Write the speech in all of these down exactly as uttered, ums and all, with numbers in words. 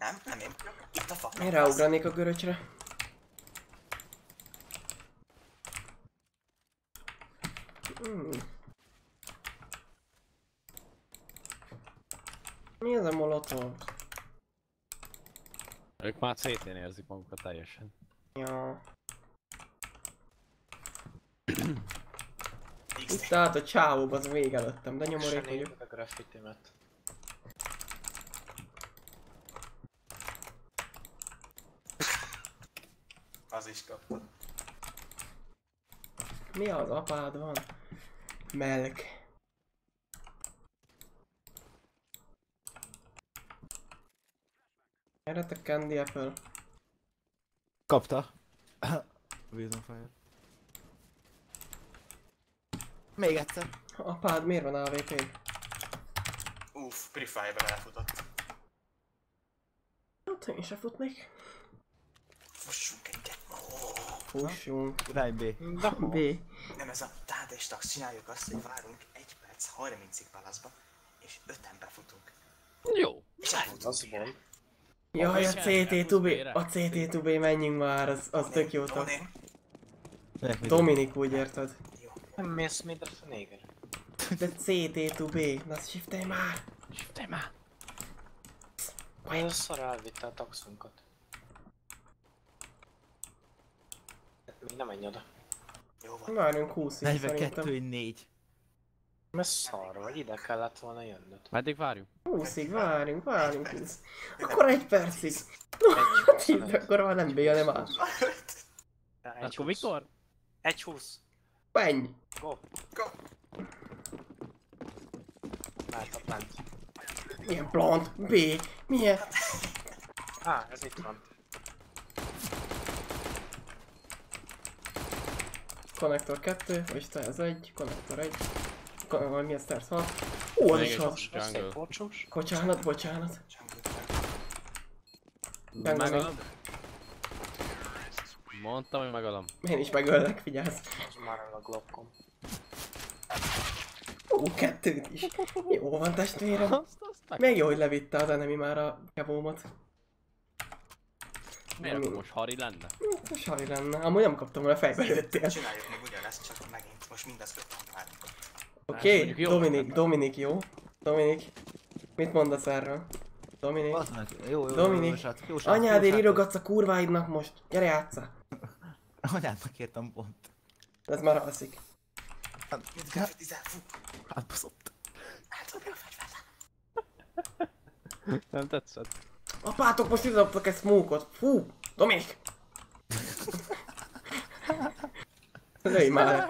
Nem, nem én. Itt a fa. Én ráugranék a göröcsre. Hmm. Mi ez a molotov? Ők már cé tén érzik magukat teljesen. Ja. Itt állt a csávóba, az vég előttem, de nyomorék vagyok. a graffitimet. Az is kapta. Mi az apád van? Melk. Gyertek Candy Apple. Kapta. Vízon fire. Még egyszer. Apád miért van á vé pé? Uff, Free Fire-ben elfutott. Hát én se futnék. Fussunk egyet. Fussunk. Irány B. B. Nem ez a tád és tax, csináljuk azt, hogy várunk egy perc harmincig palaszba, és öten befutunk. Jó. És elfutunk. Az van. Jaj, a cé té kettő bé, a cé té kettő bé, menjünk már, az, az tök jó tag. Dominik, úgy érted. Nem mész még a fenéger. De cé té kettő bé, na shiftelj már! Shiftelj már! Majd a szar elvitte a taxunkat. Még nem menj oda. Jó van. Várjunk húszig negyvenkettő szerintem. négy. Mert szar vagy, ide kellett volna jönnöd. Meddig várjuk? húszig, várjunk, várjunk húsz. Akkor egy percig. Egy Tíz, akkor már nem bé, hanem más. Akkor mikor? Egy húsz. Menj! Go. Go. Mehet a plant. Milyen plant? B. Milyen? Á, ez itt van. Konnektor kettő, vagy te ez egy, konnektor egy. Kon vagy mi ez tersz hat. Ó, az Még is egy hat. Jungle. Szép bocsós. Bocsánat, bocsánat. Megalom? Mondtam, hogy megalom. Én is megöllek, figyelsz. Az már a glokkom. Ó, kettőt is. Jó van, testvérem. Azt, azt meg... Még jó, hogy levitte az enemi már a kevómat. Miért akkor most Hari lenne? Hát, sari lenne. Amúgy nem kaptam volna fejbe lőttél. Csináljuk még ugyanezt, csak megint most mindaz öten várunk. Oké, mondjuk jó Dominik, lenne. Dominik, jó? Dominik, mit mondasz erről? Dominik, Basz meg. Jó, jó, jó, Dominik, jó, srácok, jó, srácok, jó, anyádért srácok. írogatsz a kurváidnak most. Gyere játsszál. Anyádnak értem pont. Ez már alszik. Mit graffitizel? Fú! Átbaszott. Átdobja a fegyvert. Nem tetszett? Apátok most idobtak egy smoke-ot. Fú, Dominik! Lőj már!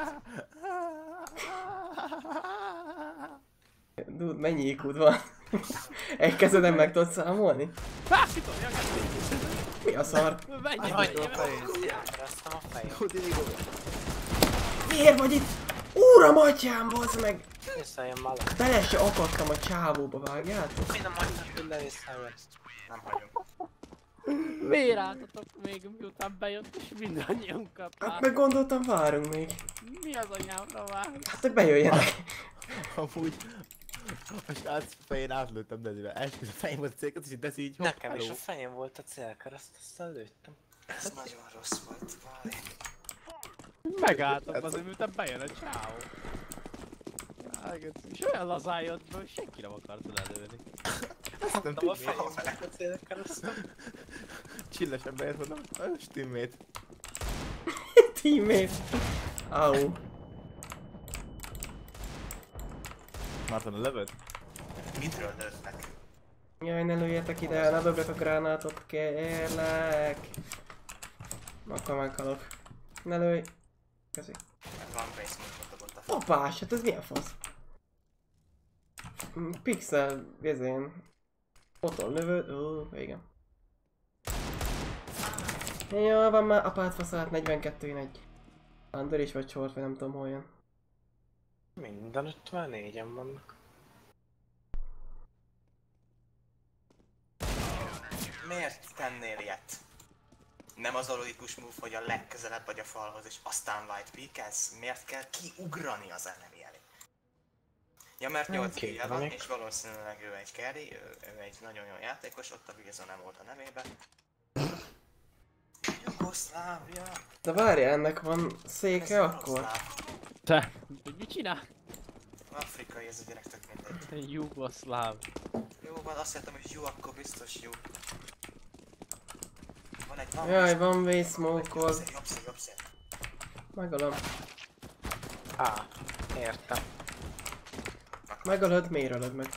Dude, mennyi í kúd van? Egy kezeden meg tudod számolni? Fászítom, jaj, Mi a szar? menj! Jaj, elkeresztem a fejem. Jó, Diego. Miért vagy itt? Úram atyám, bazd meg! Visszajem már le. Bele se akadtam a csávóba, vágjátok? Mi nem hagynak, hogy levisszajön. Nem hagyunk. Miért álltatok még, miután bejött és mindannyiunkat Hát lát? meg gondoltam, várunk még. Mi az anyámra vár? Hát, hogy bejöjjenek. Amúgy a srác fején átlőttem Dezivel. Esküsz a fején volt a célkat, és Dezi így hopp, Nekem is hello. a fejem volt a célkereszt, aztán lőttem. Ez nagyon rossz volt, várj. Megálltam azért, miután bejön a csáó. És olyan lazán jött be, hogy senki nem akarta lelőni. Nem Nem a timmét. fejem volt a célkereszt. Csillesen bejött, mondom, az timmét. Teammate. Au. Marton, lövöd? Mitről lőttek? Jaj, ne lőjetek ide, ne dobjak a gránátot, kérlek. Akkor meghalok. Ne lőj. Köszi. Van basement dobott a fa. Apás, hát ez milyen fasz? Mm, Pixel, vizén. Otthon lövöd, ó, igen. Jó, van már apád faszát, negyvenkettő egy. Andor is vagy csort, vagy nem tudom hol jön. Minden ötvennégyen vannak. Miért tennél ilyet? Nem az a logikus move, hogy a legközelebb vagy a falhoz, és aztán white peekelsz? Miért kell kiugrani az enemy elé? Ja, mert nyolc Oké, kilje van, még. és valószínűleg ő egy carry, ő, ő egy nagyon jó játékos, ott a Wilson nem volt a nevében. Jugoszlávia! De várj, ennek van széke Ez akkor? Jugoszláv. Te, hogy mit csinál? Afrikai, ez a gyerek tök mindegy. Jugoszláv. Jó van, azt hittem, hogy jó, akkor biztos jó. Van egy van. Jaj, van way Jobb smoke-ol. szél, jobb szél, jobb szél. Megölöm. Á, értem. Megölöd, miért ölöd meg?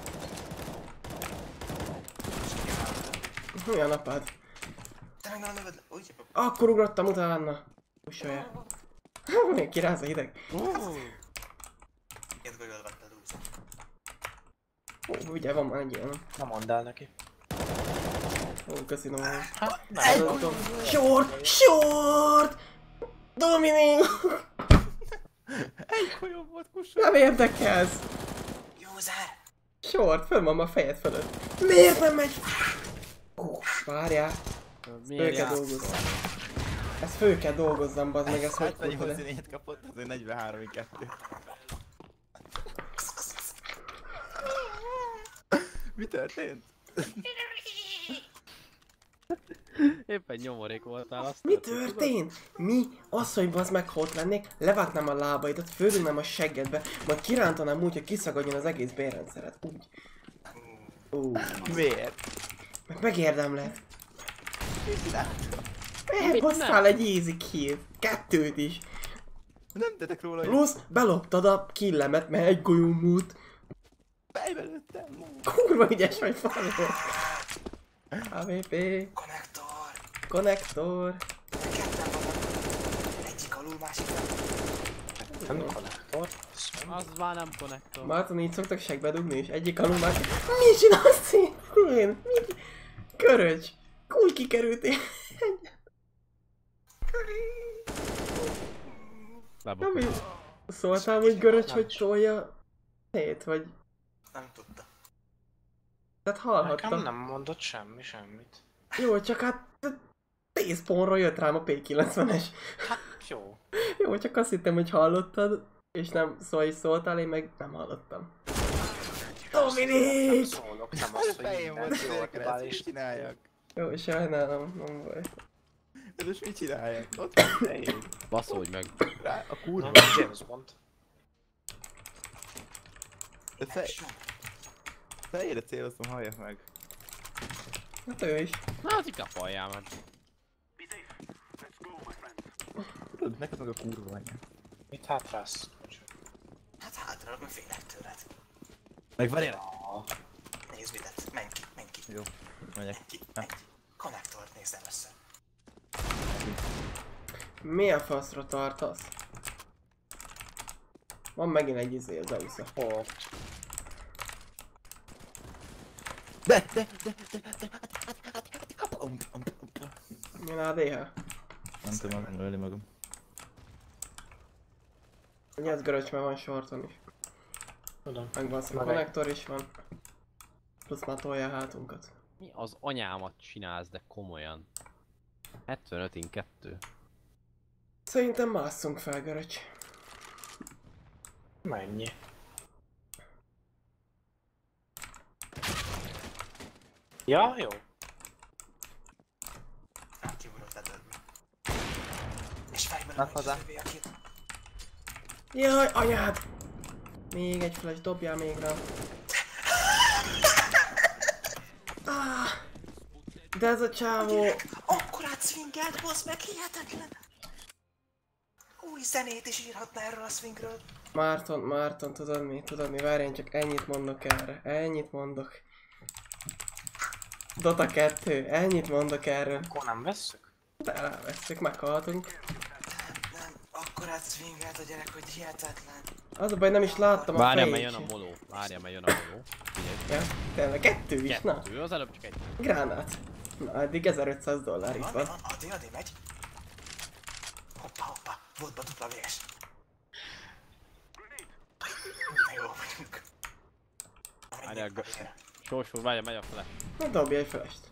Milyen apád? Te meg nem lövöd, úgy. Akkor ugrottam utána. Ussolja. Még kiráz a hideg. Két golyót vetted úgy. Ó, ugye van már egy ilyen. Na mondd el neki. Ó, köszi, van. Hát, nem. Short! Short! Dominik! Egy golyó volt kusó. Nem érdekelsz! Józár! Short, föl van a fejed fölött. Miért nem megy? Ó, várjál. Fő Miért kell játszol? dolgozni. Ezt fő kell dolgozzam, bazd meg, ezt hogy hetvennyolc kurva le. négyet kapott, az ő negyvenhárom kettő. Mi történt? Éppen nyomorék voltál, azt Mi történt, tudod? történt? Mi? Az, hogy bazd meg, ha ott lennék, levágnám a lábaidat, földugnám a seggedbe, majd kirántanám úgy, hogy kiszagadjon az egész bérrendszered. Úgy. Ú, Miért? meg megérdemled. Mit csináltam? Elbasszál egy easy kill. Kettőt is. Nem tettek róla, hogy Plusz beloptad a killemet, mert egy golyó múlt. fejbe lőttem. Kurva ügyes vagy, faló. á vé pé. Konnektor! Konnektor. Ketten vannak. Egyik alul, másik nem. Nem konnektor. Az már nem konnektor. Márton, így szoktak segbe dugni, és egyik alul már... Mit csinálsz szintén? Mit? Köröcs. Úgy kikerültél. Nem Lebukott. is. Szóltál, hogy göröcs, hogy tolja hét, vagy... Nem tudta. Tehát Nekem hallhattam. nem mondott semmi, semmit. Jó, csak hát... tíz pontról jött rám a pé kilencvenes. Hát jó. Jó, csak azt hittem, hogy hallottad, és nem szól, hogy szóltál, én meg nem hallottam. Nem Dominik! szólok, nem azt, hogy Fején volt minden jól szélkre, dobál, ezt és mit csináljak? Jó, sajnálom, nem baj. Ez most mit csináljak? Ott van fején. Baszódj meg. Rá, a kurva. Na, James Bond. De fej... Fejére céloztam, halljak meg. Hát ő is. Na, az inkább halljál meg. Tudod, neked meg a kurva anyja. Mit hátrász? Hát hátra, meg félek tőled. Meg van ilyen? Ah, Nézd midet, menj ki, menj ki. Jó, megyek. Menj ki, menj ki. Konnektort nézd először. Milyen faszra tartasz? Van megint egy izé, az Zeusza. ott. De, de, de, de, de, kapom. Milyen á dé há? Nem tudom magam ölni magam. Ugye ez göröcs, mert van shorton is. Tudom. Meg van a Meg konnektor is van. Plusz már tolja a hátunkat. Mi az anyámat csinálsz, de komolyan? hetvenöt in kettő. Szerintem másszunk fel, göröcs. Mennyi? Ja, jó. Hát kiugrott ledörbe. És fejben Nak hozzá. lövő, akit. Jaj, anyád! Még egy flash, dobjál még rá. Ah, de ez a csávó... Akkorát swingelt, bassz meg, hihetetlen! Új zenét is írhatna erről a swingről. Márton, Márton, tudod mi? Tudod mi? Várj, én csak ennyit mondok erre. Ennyit mondok. Dota kettő, ennyit mondok erről. Akkor nem vesszük? De ráveszünk, meghaltunk. Nem, akkorát swingelt a gyerek, hogy hihetetlen. Az a baj, nem is láttam a Várjál, mert fejét jön a se. moló. Várjál, mert jön a moló. Figyelj. Ja, tényleg, kettő is, na. Kettő, az előbb csak egy. Gránát. Na, eddig ezerötszáz dollár itt Van, van. van, addig, addig megy. Hoppa, hoppa, volt be dupla vés. De jó vagyunk. Várjál, gö- Sósó, várjál, megy a fele. Na, dobj egy felest.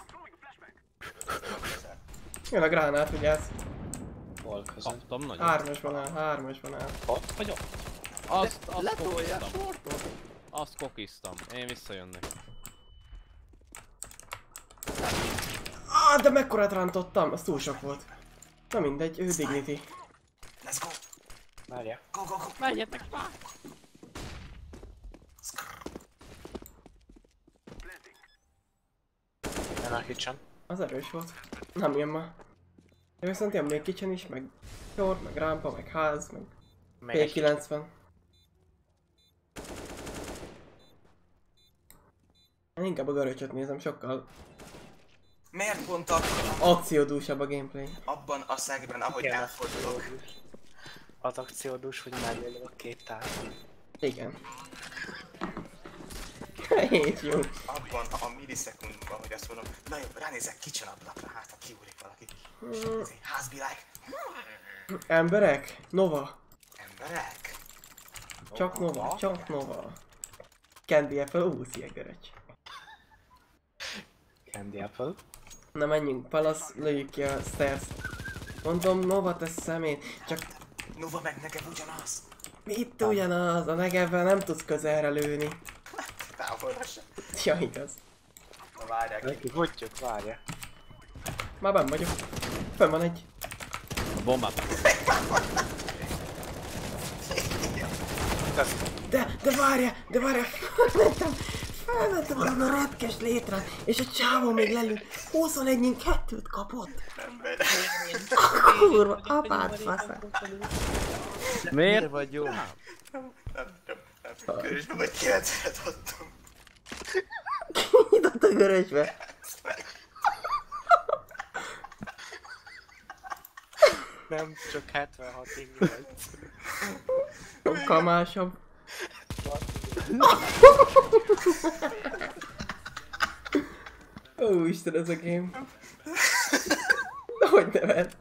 Jön a gránát, vigyázz. Hol között? Kaptam nagyon. Hármasban áll, hármasban áll. Ott vagy ott? Azt, azt Letolja a kokiztam. sortot. Azt kokiztam. Én visszajönnek. Ah, de mekkorát rántottam, az túl sok volt. Na mindegy, ő Dignity. Let's go! Várja. Go, go, go! Menjetek már! Nem a kitchen. Az erős volt. Nem jön már. De viszont jön még kitchen is, meg short, meg rámpa, meg ház, meg Még P egy kilencven. Én inkább a göröcsöt nézem, sokkal Miért pont abban, akciódúsabb a gameplay. abban a szegben, ahogy Igen, elfordulok? az akciódús, hogy mellé a két tár. Igen. Hét jó. Abban a millisekundban, hogy azt mondom, na jó, ránézek kitchen ablakra, hát ha kiúrik valaki. Ez egy házbilág. Emberek? Nova. Emberek? Csak Nova, csak Nova. Candy Apple, ú, szia göröcs. Candy Apple. Na menjünk, Palace, lőjük ki a stairs. Mondom, Nova, te szemét. Csak Nova meg nekem ugyanaz. mit ugyanaz? A Negevvel nem tudsz közelre lőni. Távolra sem. Ja, igaz. Na várják ki. Neki futjuk, várja. Már benn vagyok. Fönn van egy. A bombát. De, de várja, de várja, felmentem, felmentem azon a repkes létre, és a csávó még lelőtt, huszonegyen kettőt kapott. Emberek. Kurva, apád faszát. Miért Miért? vagy jó? Nem, nem, nem. Körülbelül vagy kilencet adtam. Nyitott a görösbe. Nem, csak hetvenhatig nyolc. Kamásabb. Ó, Isten, ez a game. Hogy neved?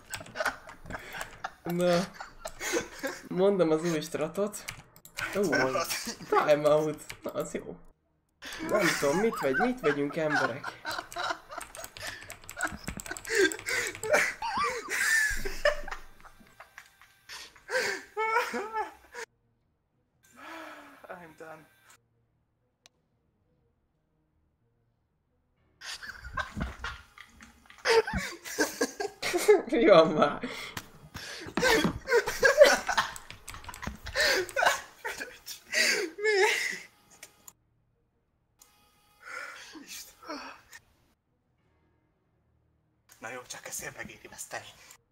Na. Mondom az új stratot. Ó, time out. Na, az jó. Nem tudom, mit vegy, mit vegyünk emberek? I'm done. Mi van már? Na jó, csak ezért megéri veszteni.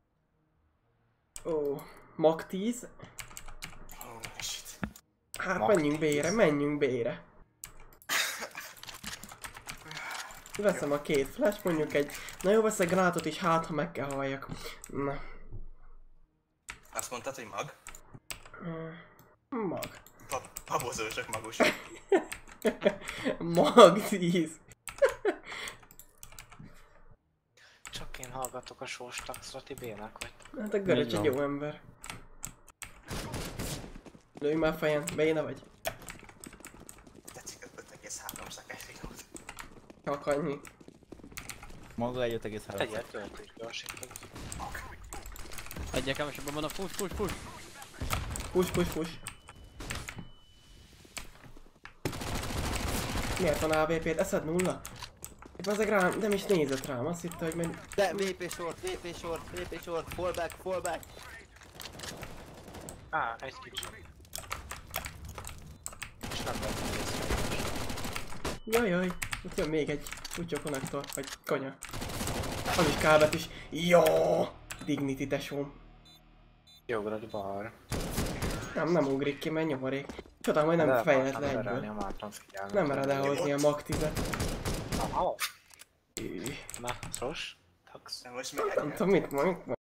Ó, Mag tíz. Ó, shit. Hát Mag menjünk B-re, menjünk B-re. Veszem a két flash, mondjuk egy... Na jó, veszek gránátot is, hát ha meg kell halljak. Na. Azt mondtad, hogy mag? Mag. Pa babozósok magos. Mag tíz. Csak én hallgatok a sóstaxra, ti bének vagy. Hát a göröcs Így egy van. jó ember. Lőj már fejen, béna vagy? Tetszik az öt egész három szakás videót. Csak annyi. Maga egy öt egész három. Tegyél töltőt gyorsítani. Egyre kevesebben van a push, push, push. Push, push, push. Miért van á vé pé-t? Eszed nulla? Épp ezek rám, nem is nézett rám, azt hitte, hogy meg... De vé pé short, vé pé short, vé pé short, fall back, fall back. Á, egy kicsi. És nem lehet nézni. Jajjaj, ott jön még egy kutyó konnektor, vagy kanya. Az is kábelt is. Jó! Dignity tesóm. Jobbra, balra. Nem, nem ugrik ki, mert nyomorék. Csodálom, hogy nem fejlett le egyből. Nem akartam figyelni. Nem mered elhozni a mag tízet. Aha. Üh, Na, szos. Tax. De most még Nem tudom, mit mondjuk.